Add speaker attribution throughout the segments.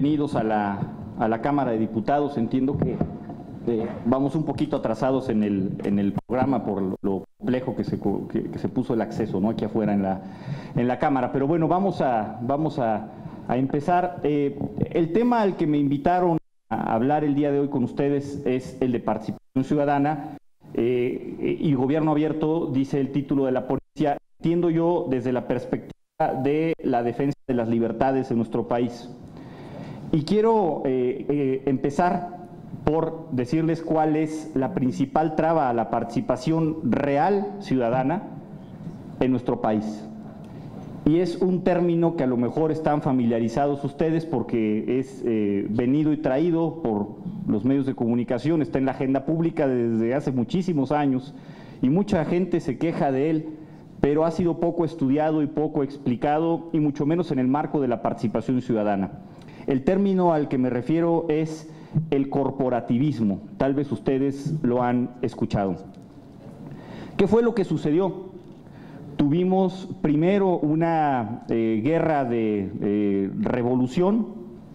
Speaker 1: bienvenidos a la Cámara de Diputados. Entiendo que vamos un poquito atrasados en el programa por lo complejo que se puso el acceso, ¿no?, aquí afuera en la Cámara. Pero bueno, vamos a empezar. El tema al que me invitaron a hablar el día de hoy con ustedes es el de participación ciudadana y gobierno abierto, dice el título de la ponencia. Entiendo yo desde la perspectiva de la defensa de las libertades en nuestro país. Y quiero empezar por decirles cuál es la principal traba a la participación real ciudadana en nuestro país. Y es un término que a lo mejor están familiarizados ustedes porque es venido y traído por los medios de comunicación, está en la agenda pública desde hace muchísimos años y mucha gente se queja de él, pero ha sido poco estudiado y poco explicado, y mucho menos en el marco de la participación ciudadana. El término al que me refiero es el corporativismo. Tal vez ustedes lo han escuchado. ¿Qué fue lo que sucedió? Tuvimos primero una guerra de revolución.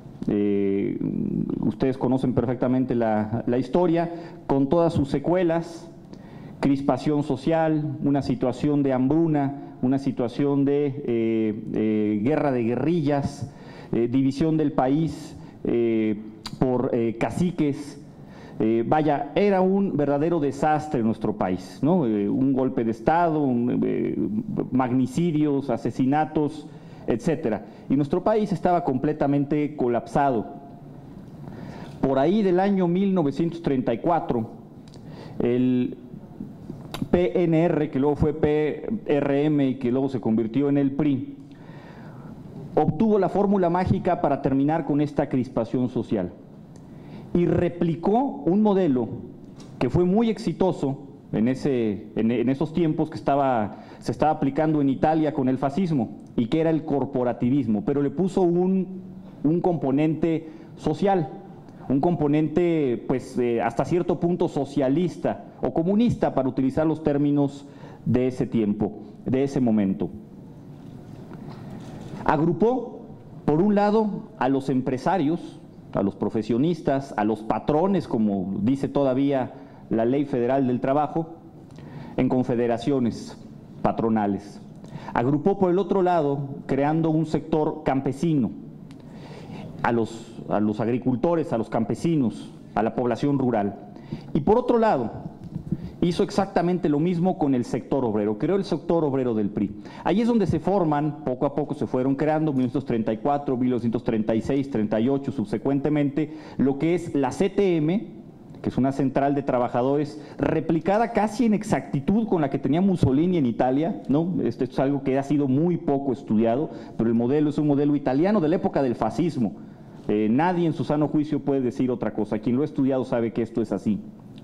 Speaker 1: Ustedes conocen perfectamente la historia, con todas sus secuelas: crispación social, una situación de hambruna, una situación de guerra de guerrillas, división del país por caciques. Vaya, era un verdadero desastre en nuestro país, ¿no? Un golpe de Estado, magnicidios, asesinatos, etcétera. Y nuestro país estaba completamente colapsado. Por ahí del año 1934, el PNR, que luego fue PRM y que luego se convirtió en el PRI, obtuvo la fórmula mágica para terminar con esta crispación social y replicó un modelo que fue muy exitoso en esos tiempos, que se estaba aplicando en Italia con el fascismo, y que era el corporativismo, pero le puso un componente social, un componente pues hasta cierto punto socialista o comunista, para utilizar los términos de ese tiempo, de ese momento. Agrupó, por un lado, a los empresarios, a los profesionistas, a los patrones, como dice todavía la Ley Federal del Trabajo, en confederaciones patronales. Agrupó, por el otro lado, creando un sector campesino, a los agricultores, a los campesinos, a la población rural. Y por otro lado, hizo exactamente lo mismo con el sector obrero, creó el sector obrero del PRI. Ahí es donde se forman, poco a poco se fueron creando, 1934, 1936, 38, subsecuentemente, lo que es la CTM, que es una central de trabajadores replicada casi en exactitud con la que tenía Mussolini en Italia, ¿no? Esto es algo que ha sido muy poco estudiado, pero el modelo es un modelo italiano de la época del fascismo. Nadie en su sano juicio puede decir otra cosa. Quien lo ha estudiado sabe que esto es así.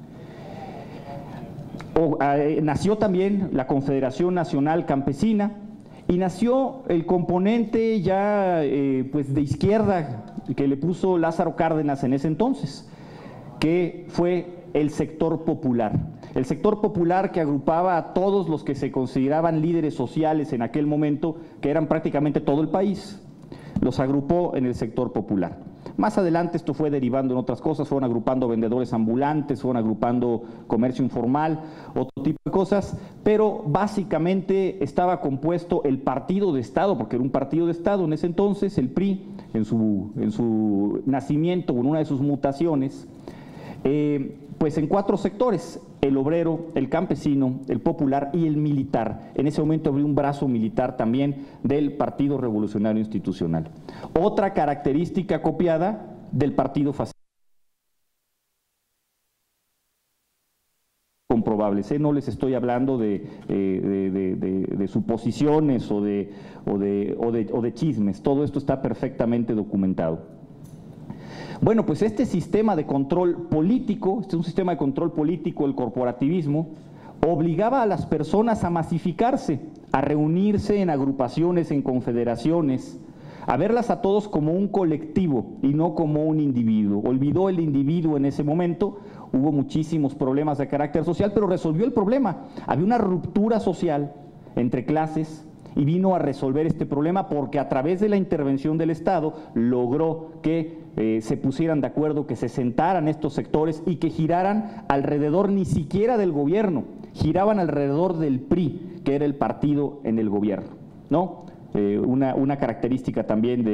Speaker 1: Nació también la Confederación Nacional Campesina, y nació el componente ya pues de izquierda que le puso Lázaro Cárdenas en ese entonces, que fue el sector popular. El sector popular que agrupaba a todos los que se consideraban líderes sociales en aquel momento, que eran prácticamente todo el país, los agrupó en el sector popular. Más adelante esto fue derivando en otras cosas, fueron agrupando vendedores ambulantes, fueron agrupando comercio informal, otro tipo de cosas, pero básicamente estaba compuesto el partido de Estado, porque era un partido de Estado en ese entonces, el PRI, en su nacimiento, en una de sus mutaciones, pues en 4 sectores: el obrero, el campesino, el popular y el militar. En ese momento había un brazo militar también del Partido Revolucionario Institucional. Otra característica copiada del Partido Fascista. Comprobables, no les estoy hablando de suposiciones o de chismes, todo esto está perfectamente documentado. Bueno, pues este sistema de control político, este es un sistema de control político, el corporativismo, obligaba a las personas a masificarse, a reunirse en agrupaciones, en confederaciones, a verlas a todos como un colectivo y no como un individuo. Olvidó el individuo en ese momento, hubo muchísimos problemas de carácter social, pero resolvió el problema. Había una ruptura social entre clases y vino a resolver este problema porque a través de la intervención del Estado logró que se pusieran de acuerdo, que se sentaran estos sectores y que giraran alrededor ni siquiera del gobierno, giraban alrededor del PRI, que era el partido en el gobierno, ¿no? Una característica también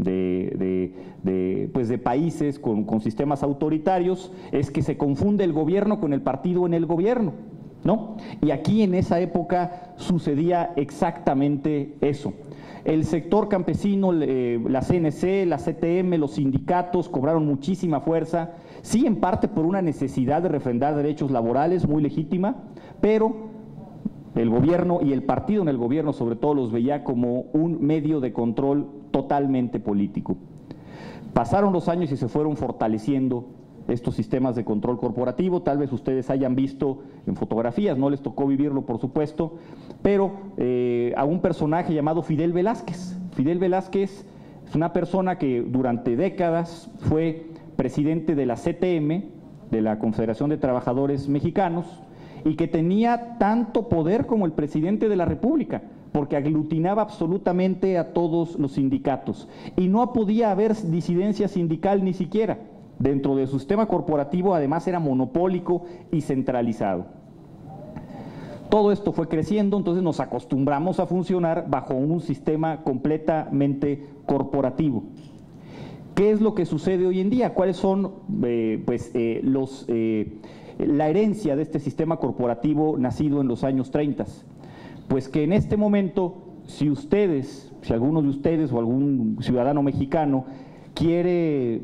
Speaker 1: de países con sistemas autoritarios es que se confunde el gobierno con el partido en el gobierno, ¿no? Y aquí en esa época sucedía exactamente eso. El sector campesino, la CNC, la CTM, los sindicatos cobraron muchísima fuerza, sí en parte por una necesidad de refrendar derechos laborales muy legítima, pero el gobierno y el partido en el gobierno sobre todo los veía como un medio de control totalmente político. Pasaron los años y se fueron fortaleciendo estos sistemas de control corporativo, tal vez ustedes hayan visto en fotografías, no les tocó vivirlo por supuesto, pero a un personaje llamado Fidel Velázquez. Fidel Velázquez es una persona que durante décadas fue presidente de la CTM, de la Confederación de Trabajadores Mexicanos, y que tenía tanto poder como el presidente de la República, porque aglutinaba absolutamente a todos los sindicatos, y no podía haber disidencia sindical ni siquiera. Dentro de su sistema corporativo además era monopólico y centralizado. Todo esto fue creciendo, entonces nos acostumbramos a funcionar bajo un sistema completamente corporativo. ¿Qué es lo que sucede hoy en día? ¿Cuáles son la herencia de este sistema corporativo nacido en los años 30? Pues que en este momento, si alguno de ustedes o algún ciudadano mexicano quiere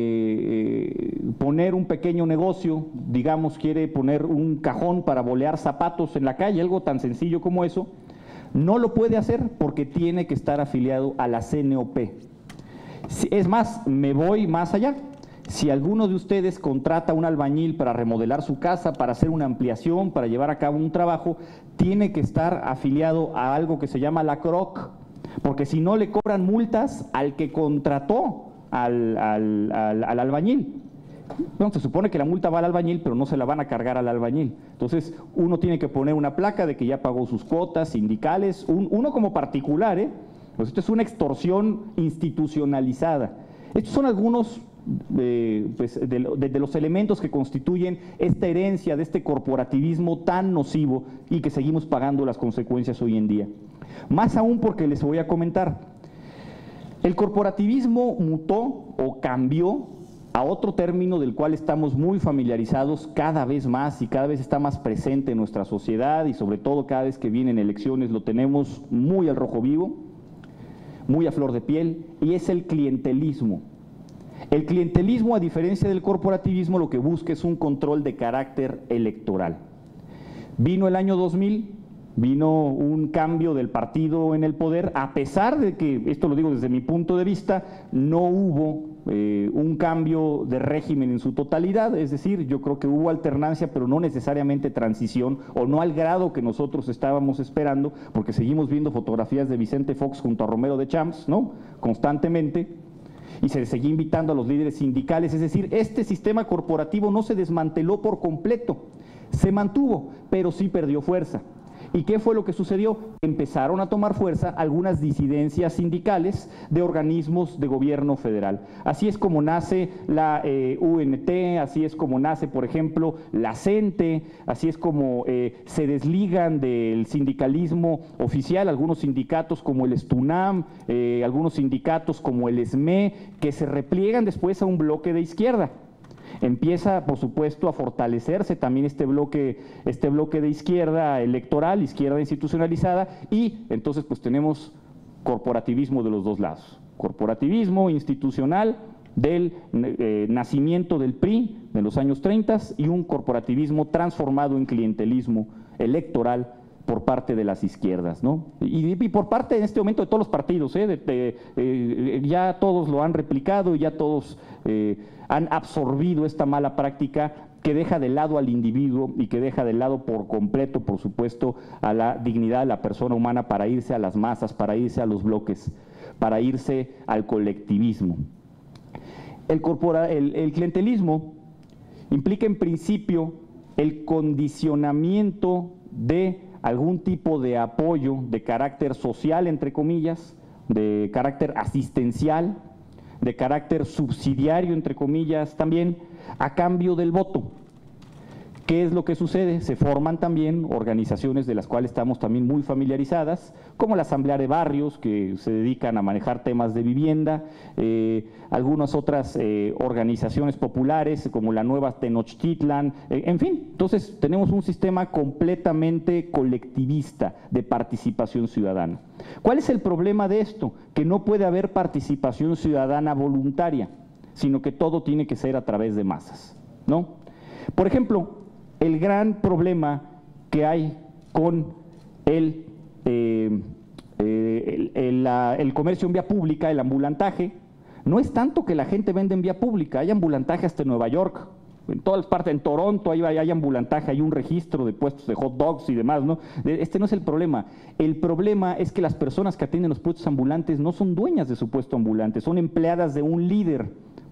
Speaker 1: poner un pequeño negocio, digamos, quiere poner un cajón para bolear zapatos en la calle, algo tan sencillo como eso, no lo puede hacer porque tiene que estar afiliado a la CNOP. Es más, me voy más allá. Si alguno de ustedes contrata un albañil para remodelar su casa, para hacer una ampliación, para llevar a cabo un trabajo, tiene que estar afiliado a algo que se llama la CROC, porque si no le cobran multas al que contrató al albañil. Bueno, se supone que la multa va al albañil, pero no se la van a cargar al albañil. Entonces, uno tiene que poner una placa de que ya pagó sus cuotas sindicales, uno como particular, pues esto es una extorsión institucionalizada. Estos son algunos de los elementos que constituyen esta herencia de este corporativismo tan nocivo y que seguimos pagando las consecuencias hoy en día. Más aún porque les voy a comentar, el corporativismo mutó o cambió a otro término del cual estamos muy familiarizados cada vez más y cada vez está más presente en nuestra sociedad y sobre todo cada vez que vienen elecciones lo tenemos muy al rojo vivo, muy a flor de piel, y es el clientelismo. El clientelismo, a diferencia del corporativismo, lo que busca es un control de carácter electoral. Vino el año 2000, vino un cambio del partido en el poder, a pesar de que, esto lo digo desde mi punto de vista, no hubo un cambio de régimen en su totalidad, es decir, yo creo que hubo alternancia, pero no necesariamente transición, o no al grado que nosotros estábamos esperando, porque seguimos viendo fotografías de Vicente Fox junto a Romero de Champs, ¿no?, constantemente, y se seguía invitando a los líderes sindicales, es decir, este sistema corporativo no se desmanteló por completo, se mantuvo, pero sí perdió fuerza. ¿Y qué fue lo que sucedió? Empezaron a tomar fuerza algunas disidencias sindicales de organismos de gobierno federal. Así es como nace la UNT, así es como nace, por ejemplo, la CENTE, así es como se desligan del sindicalismo oficial algunos sindicatos como el STUNAM, algunos sindicatos como el SME, que se repliegan después a un bloque de izquierda. Empieza, por supuesto, a fortalecerse también este bloque de izquierda electoral, izquierda institucionalizada, y entonces pues tenemos corporativismo de los dos lados. Corporativismo institucional del nacimiento del PRI de los años 30 y un corporativismo transformado en clientelismo electoral por parte de las izquierdas, ¿no? Y por parte en este momento de todos los partidos, ya todos lo han replicado, ya todos han absorbido esta mala práctica que deja de lado al individuo y que deja de lado por completo, por supuesto, a la dignidad de la persona humana para irse a las masas, para irse a los bloques, para irse al colectivismo. El clientelismo implica en principio el condicionamiento de algún tipo de apoyo de carácter social, entre comillas, de carácter asistencial, de carácter subsidiario, entre comillas, también, a cambio del voto. ¿Qué es lo que sucede? Se forman también organizaciones de las cuales estamos también muy familiarizadas, como la Asamblea de Barrios, que se dedican a manejar temas de vivienda, algunas otras organizaciones populares, como la Nueva Tenochtitlan, en fin. Entonces, tenemos un sistema completamente colectivista de participación ciudadana. ¿Cuál es el problema de esto? Que no puede haber participación ciudadana voluntaria, sino que todo tiene que ser a través de masas, ¿no? Por ejemplo, el gran problema que hay con el comercio en vía pública, el ambulantaje, no es tanto que la gente vende en vía pública, hay ambulantaje hasta en Nueva York, en todas las partes, en Toronto hay ambulantaje, hay un registro de puestos de hot dogs y demás, ¿no? Este no es el problema es que las personas que atienden los puestos ambulantes no son dueñas de su puesto ambulante, son empleadas de un líder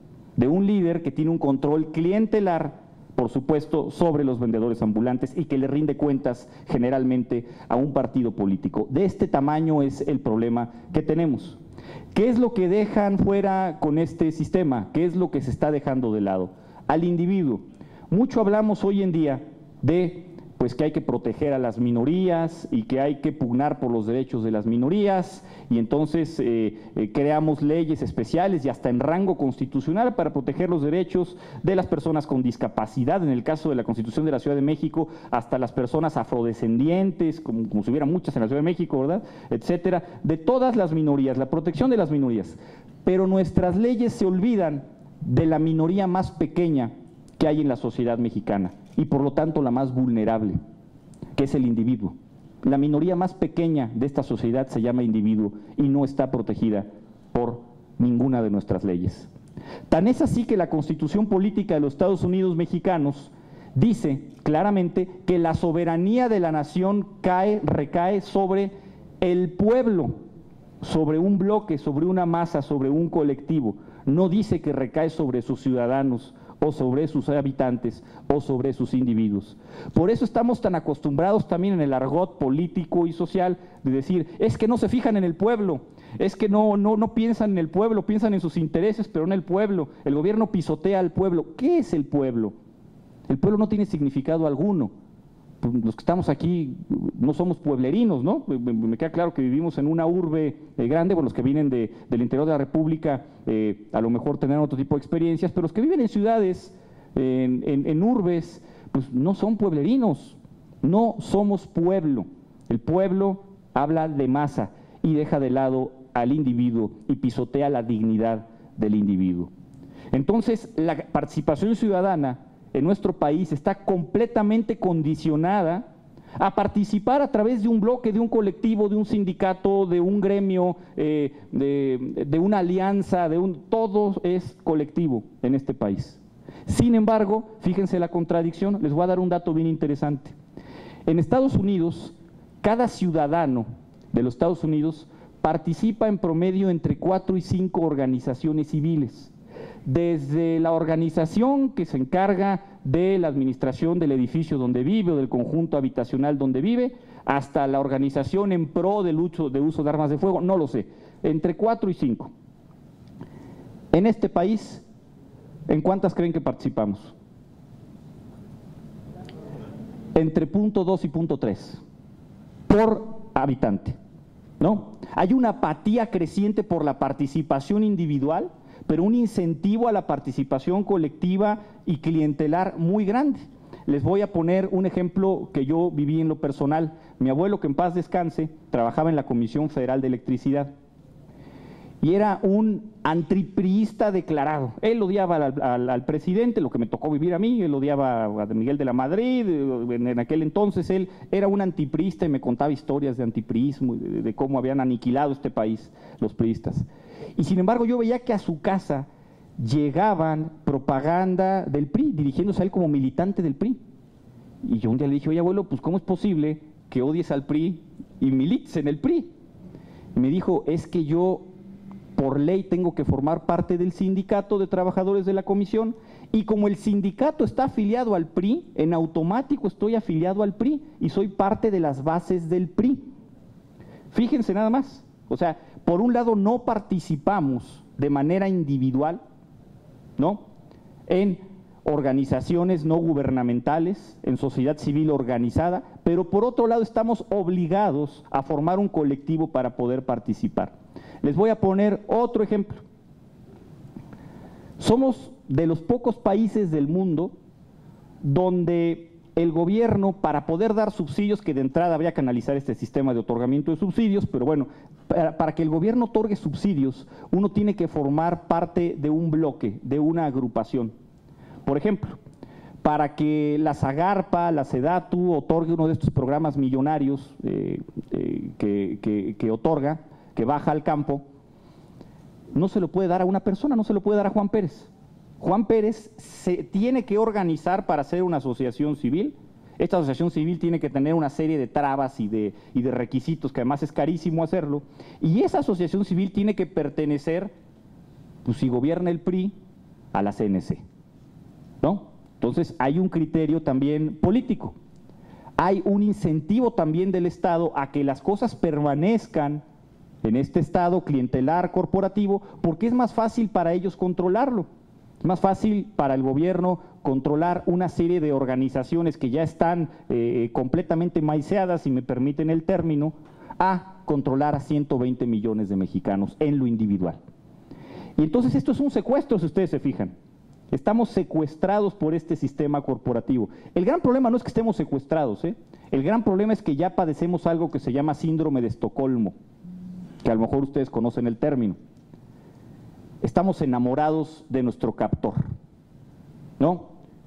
Speaker 1: que tiene un control clientelar, por supuesto, sobre los vendedores ambulantes y que le rinde cuentas generalmente a un partido político. De este tamaño es el problema que tenemos. ¿Qué es lo que dejan fuera con este sistema? ¿Qué es lo que se está dejando de lado? Al individuo. Mucho hablamos hoy en día de pues que hay que proteger a las minorías y que hay que pugnar por los derechos de las minorías, y entonces creamos leyes especiales y hasta en rango constitucional para proteger los derechos de las personas con discapacidad, en el caso de la Constitución de la Ciudad de México, hasta las personas afrodescendientes, como si hubiera muchas en la Ciudad de México, ¿verdad?, etcétera, de todas las minorías, la protección de las minorías. Pero nuestras leyes se olvidan de la minoría más pequeña que hay en la sociedad mexicana, y por lo tanto la más vulnerable, que es el individuo. La minoría más pequeña de esta sociedad se llama individuo y no está protegida por ninguna de nuestras leyes. Tan es así que la Constitución Política de los Estados Unidos Mexicanos dice claramente que la soberanía de la nación recae sobre el pueblo, sobre un bloque, sobre una masa, sobre un colectivo. No dice que recae sobre sus ciudadanos o sobre sus habitantes o sobre sus individuos. Por eso estamos tan acostumbrados también en el argot político y social de decir, es que no se fijan en el pueblo, es que no piensan en el pueblo, piensan en sus intereses, pero no en el pueblo. El gobierno pisotea al pueblo. ¿Qué es el pueblo? El pueblo no tiene significado alguno. Los que estamos aquí no somos pueblerinos, ¿no? Me queda claro que vivimos en una urbe grande, bueno, los que vienen del interior de la República a lo mejor tendrán otro tipo de experiencias, pero los que viven en ciudades, en urbes, pues no son pueblerinos, no somos pueblo. El pueblo habla de masa y deja de lado al individuo y pisotea la dignidad del individuo. Entonces, la participación ciudadana en nuestro país está completamente condicionada a participar a través de un bloque, de un colectivo, de un sindicato, de un gremio, de una alianza, todo es colectivo en este país. Sin embargo, fíjense la contradicción, les voy a dar un dato bien interesante. En Estados Unidos, cada ciudadano de los Estados Unidos participa en promedio entre 4 y 5 organizaciones civiles. Desde la organización que se encarga de la administración del edificio donde vive o del conjunto habitacional donde vive, hasta la organización en pro del uso de armas de fuego, no lo sé, entre 4 y 5. En este país, ¿en cuántas creen que participamos? Entre 0.2 y 0.3 por habitante, ¿no? Hay una apatía creciente por la participación individual, pero un incentivo a la participación colectiva y clientelar muy grande. Les voy a poner un ejemplo que yo viví en lo personal. Mi abuelo, que en paz descanse, trabajaba en la Comisión Federal de Electricidad y era un antipriista declarado. Él odiaba al presidente, lo que me tocó vivir a mí, él odiaba a Miguel de la Madrid, en aquel entonces él era un antipriista y me contaba historias de antipriismo, de cómo habían aniquilado este país los priistas. Y sin embargo yo veía que a su casa llegaban propaganda del PRI, dirigiéndose a él como militante del PRI. Y yo un día le dije, oye abuelo, pues ¿cómo es posible que odies al PRI y milites en el PRI? Y me dijo, es que yo por ley tengo que formar parte del sindicato de trabajadores de la comisión, y como el sindicato está afiliado al PRI, en automático estoy afiliado al PRI y soy parte de las bases del PRI. Fíjense nada más, o sea, por un lado no participamos de manera individual, ¿no?, en organizaciones no gubernamentales, en sociedad civil organizada, pero por otro lado estamos obligados a formar un colectivo para poder participar. Les voy a poner otro ejemplo. Somos de los pocos países del mundo donde el gobierno, para poder dar subsidios, que de entrada habría que analizar este sistema de otorgamiento de subsidios, pero bueno, para que el gobierno otorgue subsidios, uno tiene que formar parte de un bloque, de una agrupación. Por ejemplo, para que la Zagarpa, la Sedatu otorgue uno de estos programas millonarios que otorga, que baja al campo, no se lo puede dar a una persona, no se lo puede dar a Juan Pérez. Juan Pérez se tiene que organizar para hacer una asociación civil. Esta asociación civil tiene que tener una serie de trabas y de requisitos, que además es carísimo hacerlo, y esa asociación civil tiene que pertenecer, pues si gobierna el PRI, a la CNC, ¿no? Entonces hay un criterio también político, hay un incentivo también del Estado a que las cosas permanezcan en este estado clientelar corporativo, porque es más fácil para ellos controlarlo. Es más fácil para el gobierno controlar una serie de organizaciones que ya están completamente maiceadas, si me permiten el término, a controlar a 120 millones de mexicanos en lo individual. Y entonces esto es un secuestro, si ustedes se fijan. Estamos secuestrados por este sistema corporativo. El gran problema no es que estemos secuestrados, el gran problema es que ya padecemos algo que se llama síndrome de Estocolmo, que a lo mejor ustedes conocen el término. Estamos enamorados de nuestro captor, ¿no?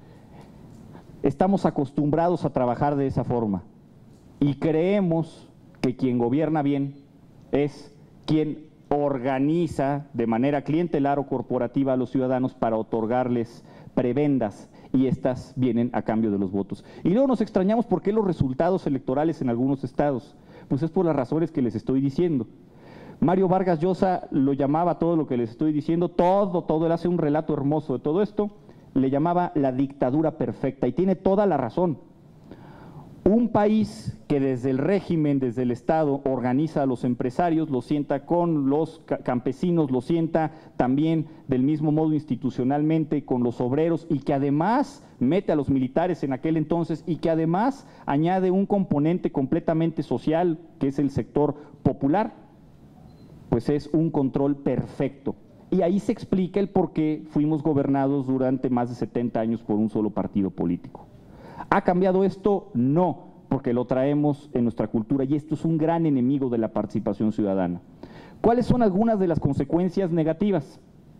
Speaker 1: Estamos acostumbrados a trabajar de esa forma y creemos que quien gobierna bien es quien organiza de manera clientelar o corporativa a los ciudadanos para otorgarles prebendas, y estas vienen a cambio de los votos. Y luego nos extrañamos por qué los resultados electorales en algunos estados, pues es por las razones que les estoy diciendo. Mario Vargas Llosa lo llamaba, todo lo que les estoy diciendo, todo, él hace un relato hermoso de todo esto, le llamaba la dictadura perfecta, y tiene toda la razón. Un país que desde el régimen, desde el Estado, organiza a los empresarios, lo sienta con los campesinos, lo sienta también del mismo modo institucionalmente con los obreros, y que además mete a los militares en aquel entonces, y que además añade un componente completamente social, que es el sector popular, pues es un control perfecto. Y ahí se explica el por qué fuimos gobernados durante más de 70 años por un solo partido político. ¿Ha cambiado esto? No, porque lo traemos en nuestra cultura, y esto es un gran enemigo de la participación ciudadana. ¿Cuáles son algunas de las consecuencias negativas?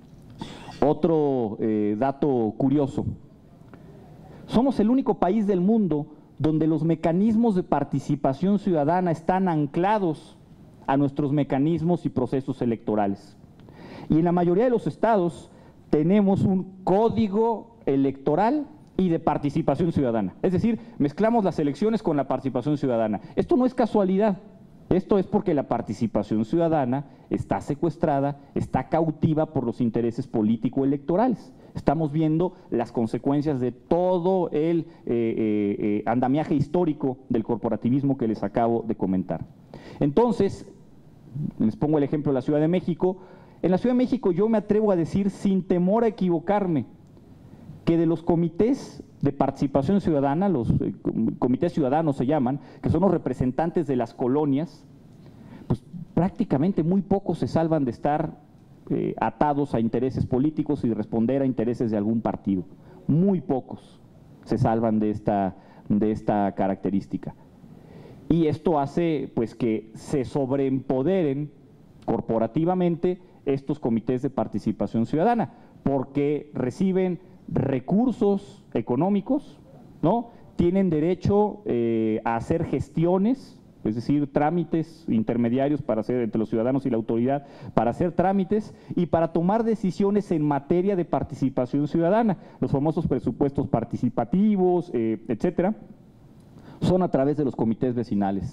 Speaker 1: Otro dato curioso. Somos el único país del mundo donde los mecanismos de participación ciudadana están anclados a nuestros mecanismos y procesos electorales. Y en la mayoría de los estados tenemos un código electoral y de participación ciudadana. Es decir, mezclamos las elecciones con la participación ciudadana. Esto no es casualidad, esto es porque la participación ciudadana está secuestrada, está cautiva por los intereses político-electorales. Estamos viendo las consecuencias de todo el andamiaje histórico del corporativismo que les acabo de comentar. Entonces, les pongo el ejemplo de la Ciudad de México. En la Ciudad de México yo me atrevo a decir, sin temor a equivocarme, que de los comités de participación ciudadana, los comités ciudadanos se llaman, que son los representantes de las colonias, pues prácticamente muy pocos se salvan de estar atados a intereses políticos y responder a intereses de algún partido. Muy pocos se salvan de esta característica. Y esto hace pues que se sobreempoderen corporativamente estos comités de participación ciudadana, porque reciben recursos económicos, ¿no? Tienen derecho a hacer gestiones, es decir, trámites intermediarios para hacer entre los ciudadanos y la autoridad, para hacer trámites y para tomar decisiones en materia de participación ciudadana. Los famosos presupuestos participativos, etcétera, son a través de los comités vecinales.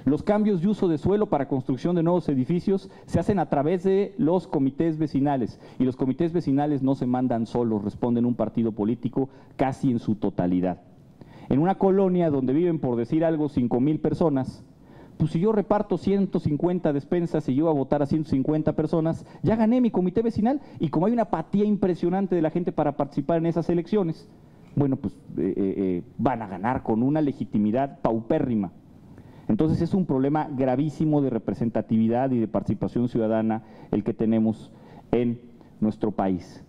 Speaker 1: Los cambios de uso de suelo para construcción de nuevos edificios se hacen a través de los comités vecinales, y los comités vecinales no se mandan solos, responden un partido político casi en su totalidad. En una colonia donde viven, por decir algo, 5,000 personas, pues si yo reparto 150 despensas y yo a votar a 150 personas, ya gané mi comité vecinal, y como hay una apatía impresionante de la gente para participar en esas elecciones, bueno, pues van a ganar con una legitimidad paupérrima. Entonces es un problema gravísimo de representatividad y de participación ciudadana el que tenemos en nuestro país.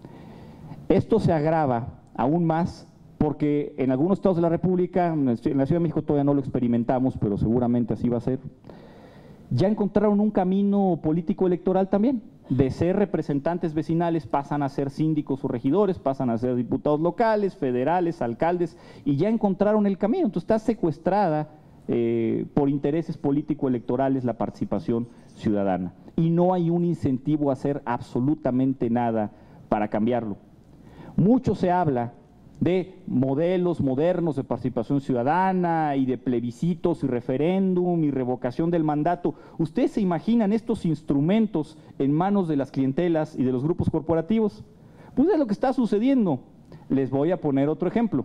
Speaker 1: Esto se agrava aún más porque en algunos estados de la República, en la Ciudad de México todavía no lo experimentamos, pero seguramente así va a ser, ya encontraron un camino político electoral también. De ser representantes vecinales pasan a ser síndicos o regidores, pasan a ser diputados locales, federales, alcaldes, y ya encontraron el camino. Entonces está secuestrada por intereses político-electorales la participación ciudadana, y no hay un incentivo a hacer absolutamente nada para cambiarlo. Mucho se habla de modelos modernos de participación ciudadana y de plebiscitos y referéndum y revocación del mandato. ¿Ustedes se imaginan estos instrumentos en manos de las clientelas y de los grupos corporativos? Pues es lo que está sucediendo. Les voy a poner otro ejemplo.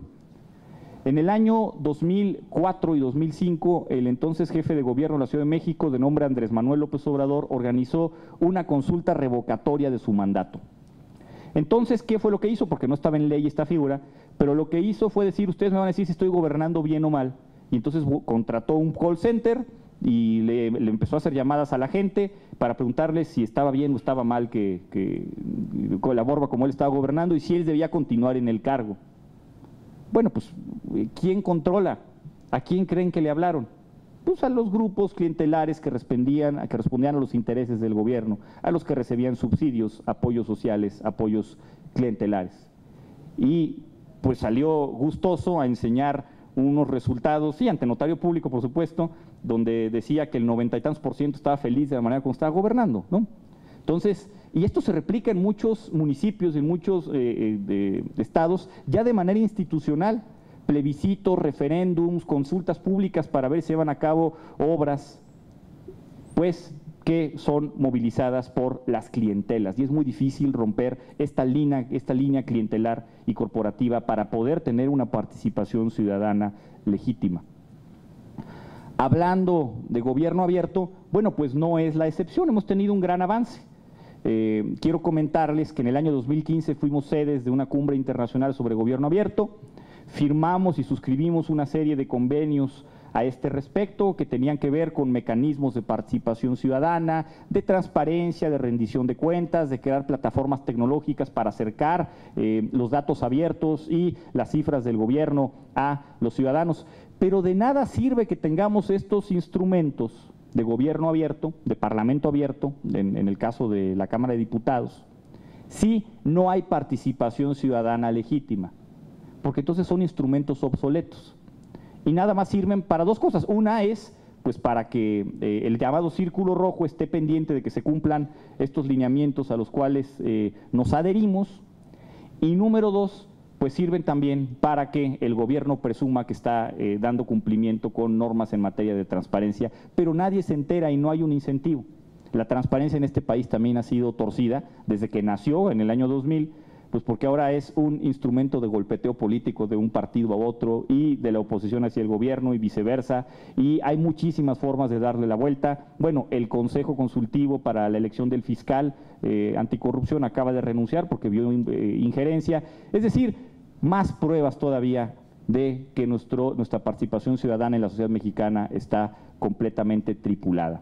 Speaker 1: En el año 2004 y 2005, el entonces jefe de gobierno de la Ciudad de México, de nombre Andrés Manuel López Obrador, organizó una consulta revocatoria de su mandato. Entonces, ¿qué fue lo que hizo? Porque no estaba en ley esta figura, pero lo que hizo fue decir, ustedes me van a decir si estoy gobernando bien o mal. Y entonces contrató un call center y le empezó a hacer llamadas a la gente para preguntarle si estaba bien o estaba mal que la forma como él estaba gobernando y si él debía continuar en el cargo. Bueno, pues, ¿quién controla? ¿A quién creen que le hablaron? Pues a los grupos clientelares que respondían a los intereses del gobierno, a los que recibían subsidios, apoyos sociales, apoyos clientelares. Y pues salió gustoso a enseñar unos resultados, sí, ante notario público, por supuesto, donde decía que el 90 y tantos % estaba feliz de la manera como estaba gobernando, ¿no? Entonces, y esto se replica en muchos municipios, en muchos estados, ya de manera institucional, plebiscitos, referéndums, consultas públicas para ver si llevan a cabo obras, pues, que son movilizadas por las clientelas. Y es muy difícil romper esta línea clientelar y corporativa para poder tener una participación ciudadana legítima. Hablando de gobierno abierto, bueno, pues no es la excepción, hemos tenido un gran avance. Quiero comentarles que en el año 2015 fuimos sedes de una cumbre internacional sobre gobierno abierto, firmamos y suscribimos una serie de convenios a este respecto que tenían que ver con mecanismos de participación ciudadana, de transparencia, de rendición de cuentas, de crear plataformas tecnológicas para acercar los datos abiertos y las cifras del gobierno a los ciudadanos. Pero de nada sirve que tengamos estos instrumentos de gobierno abierto, de parlamento abierto, en el caso de la Cámara de Diputados, si no hay participación ciudadana legítima, porque entonces son instrumentos obsoletos y nada más sirven para dos cosas. Una es pues para que el llamado círculo rojo esté pendiente de que se cumplan estos lineamientos a los cuales nos adherimos, y número dos, pues sirven también para que el gobierno presuma que está dando cumplimiento con normas en materia de transparencia, pero nadie se entera y no hay un incentivo. La transparencia en este país también ha sido torcida desde que nació en el año 2000, pues porque ahora es un instrumento de golpeteo político de un partido a otro y de la oposición hacia el gobierno y viceversa, y hay muchísimas formas de darle la vuelta. Bueno, el Consejo Consultivo para la elección del fiscal anticorrupción acaba de renunciar porque vio injerencia, es decir, más pruebas todavía de que nuestra participación ciudadana en la sociedad mexicana está completamente tripulada.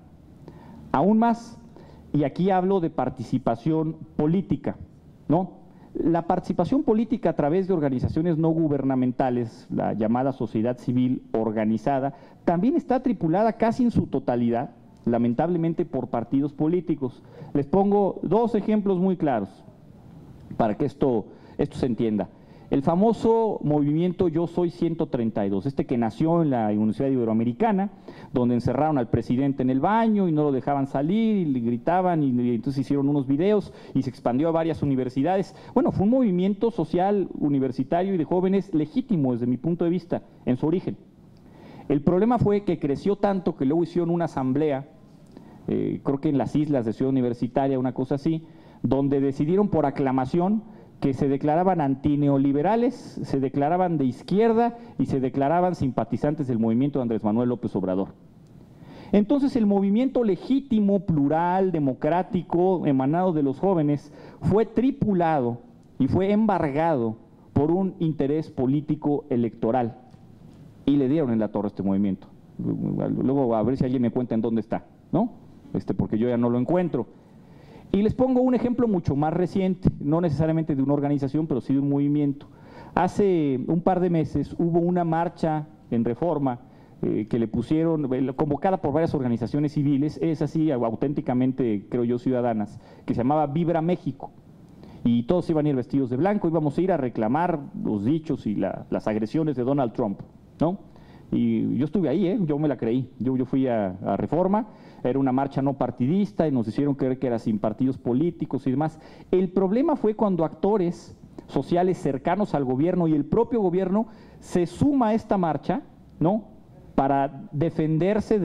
Speaker 1: Aún más, y aquí hablo de participación política, ¿no? La participación política a través de organizaciones no gubernamentales, la llamada sociedad civil organizada, también está tripulada casi en su totalidad, lamentablemente, por partidos políticos. Les pongo dos ejemplos muy claros para que esto se entienda. El famoso movimiento Yo Soy 132, que nació en la Universidad Iberoamericana, donde encerraron al presidente en el baño y no lo dejaban salir y le gritaban, y entonces hicieron unos videos y se expandió a varias universidades. Bueno, fue un movimiento social universitario y de jóvenes legítimo desde mi punto de vista en su origen. El problema fue que creció tanto que luego hicieron una asamblea, creo que en las islas de Ciudad Universitaria, una cosa así, donde decidieron por aclamación que se declaraban antineoliberales, se declaraban de izquierda y se declaraban simpatizantes del movimiento de Andrés Manuel López Obrador. Entonces el movimiento legítimo, plural, democrático, emanado de los jóvenes, fue tripulado y fue embargado por un interés político electoral y le dieron en la torre a este movimiento. Luego a ver si alguien me cuenta en dónde está, ¿no? Porque yo ya no lo encuentro. Y les pongo un ejemplo mucho más reciente, no necesariamente de una organización, pero sí de un movimiento. Hace un par de meses hubo una marcha en Reforma que le pusieron, convocada por varias organizaciones civiles, es así auténticamente, creo yo, ciudadanas, que se llamaba Vibra México. Y todos iban a ir vestidos de blanco, íbamos a ir a reclamar los dichos y las agresiones de Donald Trump, ¿no? Y yo estuve ahí, yo me la creí, yo fui a Reforma, era una marcha no partidista y nos hicieron creer que era sin partidos políticos y demás. El problema fue cuando actores sociales cercanos al gobierno y el propio gobierno se suma a esta marcha, ¿no?, para defenderse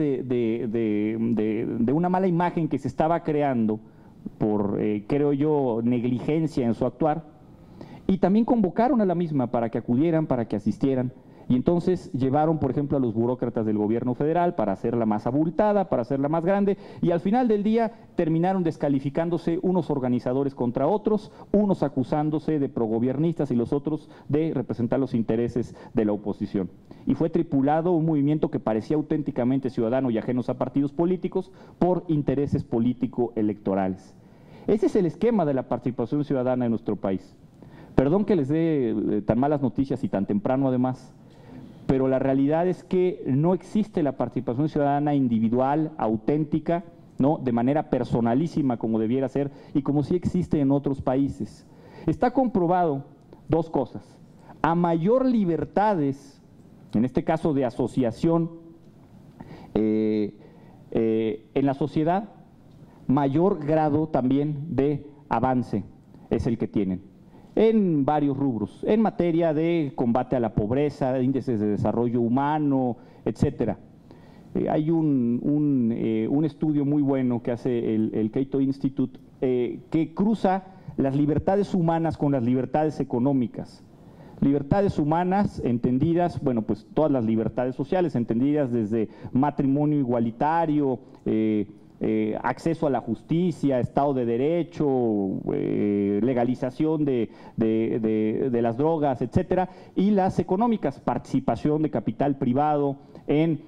Speaker 1: de una mala imagen que se estaba creando por, creo yo, negligencia en su actuar, y también convocaron a la misma para que acudieran, para que asistieran, y entonces llevaron, por ejemplo, a los burócratas del gobierno federal para hacerla más abultada, para hacerla más grande, y al final del día terminaron descalificándose unos organizadores contra otros, unos acusándose de progobiernistas y los otros de representar los intereses de la oposición. Y fue tripulado un movimiento que parecía auténticamente ciudadano y ajenos a partidos políticos por intereses político-electorales. Ese es el esquema de la participación ciudadana en nuestro país. Perdón que les dé tan malas noticias y tan temprano además, pero la realidad es que no existe la participación ciudadana individual, auténtica, ¿no?, de manera personalísima como debiera ser y como sí existe en otros países. Está comprobado dos cosas: a mayor libertades, en este caso de asociación, en la sociedad, mayor grado también de avance es el que tienen, en varios rubros, en materia de combate a la pobreza, de índices de desarrollo humano, etcétera. Hay un estudio muy bueno que hace el Cato Institute que cruza las libertades humanas con las libertades económicas. Libertades humanas entendidas, bueno, pues todas las libertades sociales entendidas desde matrimonio igualitario, acceso a la justicia, Estado de Derecho, legalización de las drogas, etcétera, y las económicas, participación de capital privado en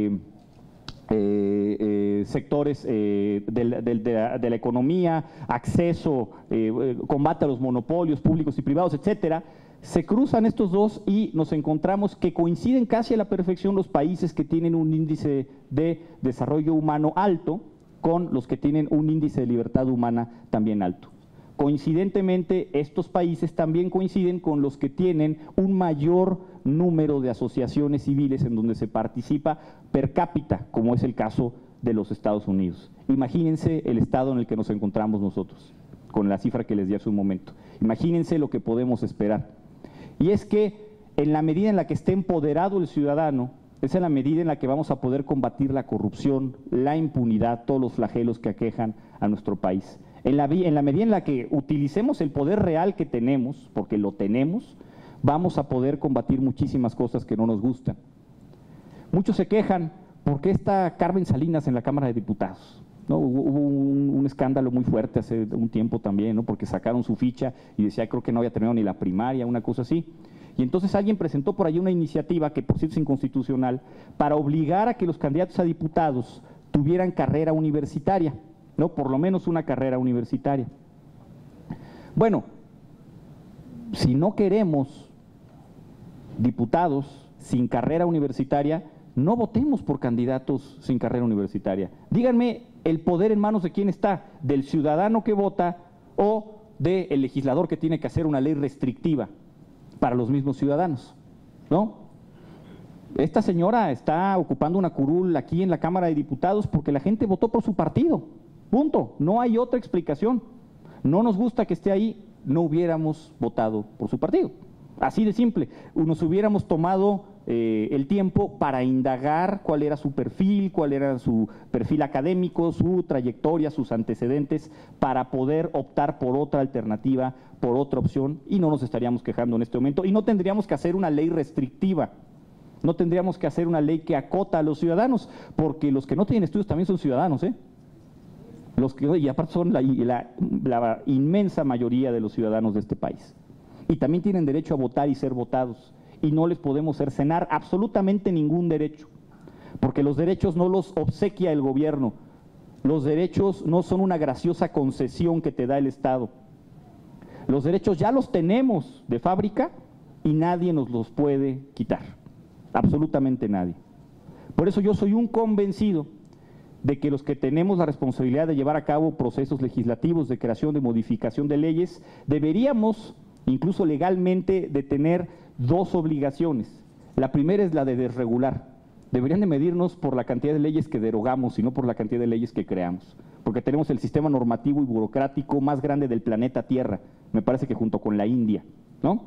Speaker 1: sectores de la economía, acceso, combate a los monopolios públicos y privados, etcétera. Se cruzan estos dos y nos encontramos que coinciden casi a la perfección los países que tienen un índice de desarrollo humano alto con los que tienen un índice de libertad humana también alto. Coincidentemente, estos países también coinciden con los que tienen un mayor número de asociaciones civiles en donde se participa per cápita, como es el caso de los Estados Unidos. Imagínense el estado en el que nos encontramos nosotros, con la cifra que les di hace un momento. Imagínense lo que podemos esperar. Y es que en la medida en la que esté empoderado el ciudadano, es en la medida en la que vamos a poder combatir la corrupción, la impunidad, todos los flagelos que aquejan a nuestro país. En la medida en la que utilicemos el poder real que tenemos, porque lo tenemos, vamos a poder combatir muchísimas cosas que no nos gustan. Muchos se quejan, ¿por qué está Carmen Salinas en la Cámara de Diputados? ¿No? Hubo un escándalo muy fuerte hace un tiempo también, ¿no?, porque sacaron su ficha y decía, creo que no había terminado ni la primaria, una cosa así. Y entonces alguien presentó por ahí una iniciativa, que por cierto es inconstitucional, para obligar a que los candidatos a diputados tuvieran carrera universitaria, ¿no?, por lo menos una carrera universitaria. Bueno, si no queremos diputados sin carrera universitaria, no votemos por candidatos sin carrera universitaria. Díganme, ¿el poder en manos de quién está? ¿Del ciudadano que vota o del legislador que tiene que hacer una ley restrictiva para los mismos ciudadanos? ¿No? Esta señora está ocupando una curul aquí en la Cámara de Diputados porque la gente votó por su partido. Punto. No hay otra explicación. No nos gusta que esté ahí, no hubiéramos votado por su partido. Así de simple. Nos hubiéramos tomado el tiempo para indagar cuál era su perfil académico, su trayectoria, sus antecedentes, para poder optar por otra alternativa, por otra opción, y no nos estaríamos quejando en este momento, y no tendríamos que hacer una ley restrictiva, no tendríamos que hacer una ley que acota a los ciudadanos, porque los que no tienen estudios también son ciudadanos, y aparte son la inmensa mayoría de los ciudadanos de este país. Y también tienen derecho a votar y ser votados, y no les podemos cercenar absolutamente ningún derecho, porque los derechos no los obsequia el gobierno, los derechos no son una graciosa concesión que te da el Estado. Los derechos ya los tenemos de fábrica y nadie nos los puede quitar, absolutamente nadie. Por eso yo soy un convencido de que los que tenemos la responsabilidad de llevar a cabo procesos legislativos de creación, de modificación de leyes, deberíamos, incluso legalmente, de tener dos obligaciones. La primera es la de desregular. Deberían de medirnos por la cantidad de leyes que derogamos y no por la cantidad de leyes que creamos, porque tenemos el sistema normativo y burocrático más grande del planeta Tierra, me parece que junto con la India, ¿no?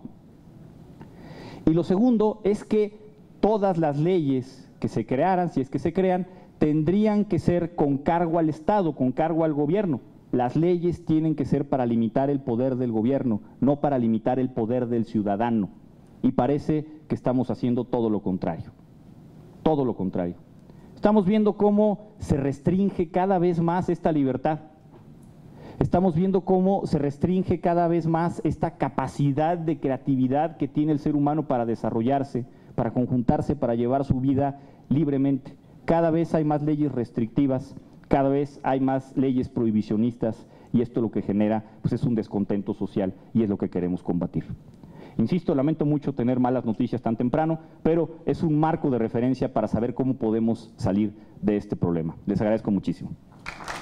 Speaker 1: Y lo segundo es que todas las leyes que se crearan, si es que se crean, tendrían que ser con cargo al Estado, con cargo al gobierno. Las leyes tienen que ser para limitar el poder del gobierno, no para limitar el poder del ciudadano. Y parece que estamos haciendo todo lo contrario. Todo lo contrario. Estamos viendo cómo se restringe cada vez más esta libertad. Estamos viendo cómo se restringe cada vez más esta capacidad de creatividad que tiene el ser humano para desarrollarse, para conjuntarse, para llevar su vida libremente. Cada vez hay más leyes restrictivas, cada vez hay más leyes prohibicionistas, y esto lo que genera pues es un descontento social, y es lo que queremos combatir. Insisto, lamento mucho tener malas noticias tan temprano, pero es un marco de referencia para saber cómo podemos salir de este problema. Les agradezco muchísimo.